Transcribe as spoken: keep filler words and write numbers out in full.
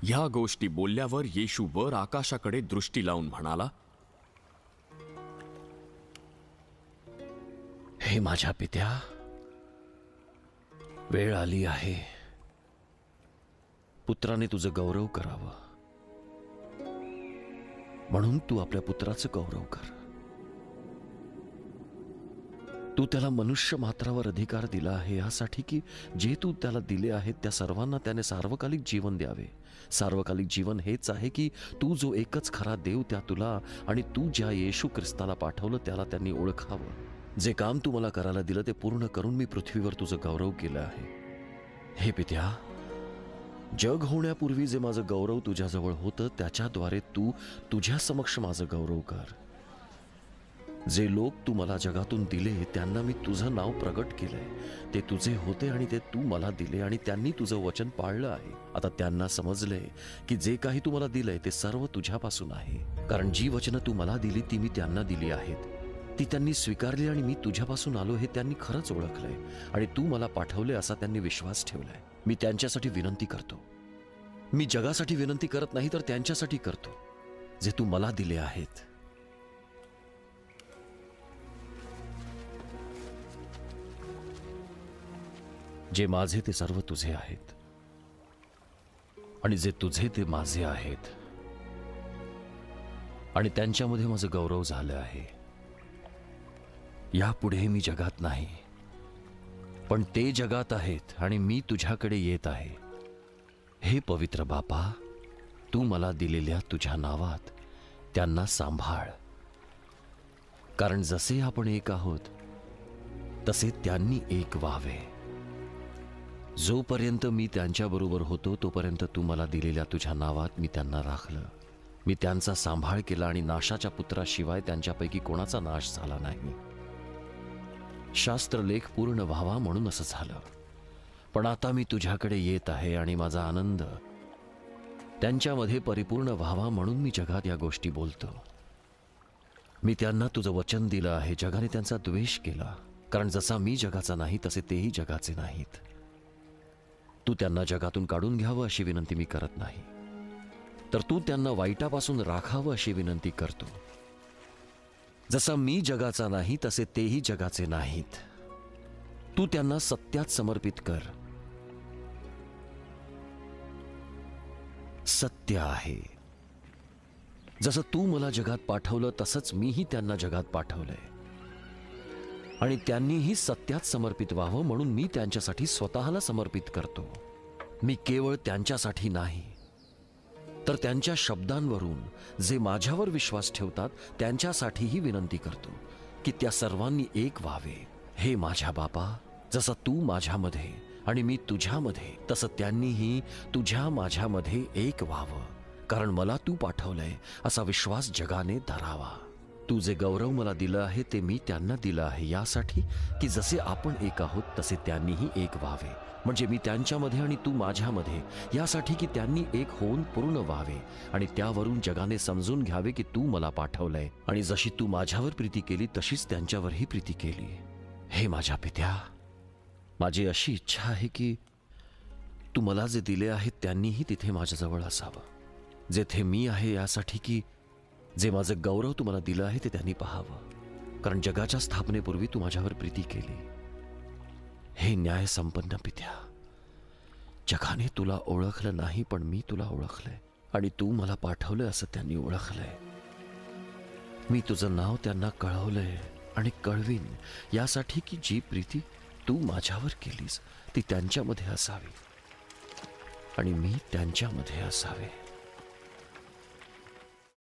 ह्या गोष्टी बोलल्यावर येशू वर आकाशाकडे दृष्टी लावून म्हणाला, हे माझ्या पित्या, वेळ आली आहे पुत्राने तुझं गौरव करावं, म्हणून तू आपल्या पुत्राचं गौरव कर. तू त्याला मनुष्य मात्रावर अधिकार दिला आहे यासाठी की जे तू त्याला दिले आहेत त्या सर्वांना त्याने सार्वकालिक जीवन द्यावे. सार्वकालिक जीवन हेच आहे की तू जो एकच खरा देव त्या तुला आणि तू ज्या येशू ख्रिस्ताला पाठवलं त्याला त्यांनी ओळखावं. जे काम तू मला करायला दिलं ते पूर्ण करून मी पृथ्वीवर तुझं गौरव केलं आहे. हे पित्या, जग होण्यापूर्वी जे माझं गौरव तुझ्याजवळ होतं त्याच्याद्वारे तू तुझ्या समक्ष माझं गौरव कर. जे लोक तू मला जगातून दिले त्यांना मी तुझं नाव प्रगट केलंय. ते तुझे होते आणि ते तू मला दिले आणि त्यांनी तुझं वचन पाळलं आहे. आता त्यांना समजलंय की जे काही तू मला दिलंय ते सर्व तुझ्यापासून आहे, कारण जी वचनं तू मला दिली ती मी त्यांना दिली आहेत. ती त्यांनी स्वीकारली आणि मी तुझ्यापासून आलो हे त्यांनी खरंच ओळखलंय आणि तू मला पाठवले असा त्यांनी विश्वास ठेवलाय. मी त्यांच्यासाठी विनंती करतो. मी जगासाठी विनंती करत नाही तर त्यांच्यासाठी करतो जे तू मला दिले आहेत. जे माझे ते सर्व तुझे आहेत आणि जे तुझे ते माझे आहेत आणि त्यांच्यामध्ये माझं गौरव झालं आहे. यापुढे मी जगात नाही पण ते जगात आहेत आणि मी तुझ्याकडे येत आहे. हे पवित्र बापा, तू मला दिलेल्या तुझ्या नावात त्यांना सांभाळ, कारण जसे आपण एक आहोत तसे त्यांनी एक व्हावे. जोपर्यंत मी त्यांच्याबरोबर होतो तोपर्यंत तू मला दिलेल्या तुझ्या नावात मी त्यांना राखलं. मी त्यांचा सांभाळ केला आणि नाशाच्या पुत्राशिवाय त्यांच्यापैकी कोणाचा नाश झाला नाही. शास्त्रलेख पूर्ण व्हावा म्हणून असं झालं. पण आता मी तुझ्याकडे येत आहे आणि माझा आनंद त्यांच्यामध्ये परिपूर्ण व्हावा म्हणून मी जगात या गोष्टी बोलतो. मी त्यांना तुझं वचन दिलं आहे. जगाने त्यांचा द्वेष केला, कारण जसा मी जगाचा नाही तसे तेही जगाचे नाहीत. तू त्यांना जगातून काढून घ्यावं अशी विनंती मी करत नाही, तर तू त्यांना वाईटापासून राखावं अशी विनंती करतो. जसा मी जगाचा नाही तसे तेही जगाचे नाहीत. तू त्यांना सत्यात समर्पित कर. सत्य आहे. जसं तू मला जगात पाठवलं तसंच मीही त्यांना जगात पाठवलंय आणि त्यांनीही सत्यात समर्पित व्हावं म्हणून मी त्यांच्यासाठी स्वतःला समर्पित करतो. मी केवळ त्यांच्यासाठी नाही तर त्यांच्या शब्दांवरून जे माझ्यावर विश्वास ठेवतात त्यांच्यासाठीही विनंती करतो की त्या सर्वांनी एक व्हावे. हे माझ्या बापा, जसं तू माझ्यामध्ये आणि मी तुझ्यामध्ये तसं त्यांनीही तुझ्या माझ्यामध्ये एक व्हावं, कारण मला तू पाठवलंय असा विश्वास जगाने धरावा. तू जे गौरव मला दिलं आहे ते मी त्यांना दिलं आहे यासाठी की जसे आपण एक आहोत तसे त्यांनीही एक व्हावे, म्हणजे मी त्यांच्यामध्ये आणि तू माझ्यामध्ये, यासाठी की त्यांनी एक होऊन पूर्ण व्हावे आणि त्यावरून जगाने समजून घ्यावे की तू मला पाठवलंय आणि जशी तू माझ्यावर प्रीती केली तशीच त्यांच्यावरही प्रीती केली. हे माझ्या पित्या, माझी अशी इच्छा आहे की तू मला जे दिले आहेत त्यांनीही तिथे माझ्याजवळ असावं, जेथे मी आहे, यासाठी की जे माझं गौरव तू मला दिलं आहे ते त्यांनी पाहावं, कारण जगाच्या स्थापनेपूर्वी तू माझ्यावर प्रीती केली. हे न्याय संपन्न पित्या, जगाने तुला ओळखलं नाही पण मी तुला ओळखलंय आणि तू मला पाठवलंय असं त्यांनी ओळखलंय. मी तुझं नाव त्यांना कळवलंय आणि कळवीन, यासाठी की जी प्रीती तू माझ्यावर केलीस ती त्यांच्यामध्ये असावी आणि मी त्यांच्यामध्ये असावे.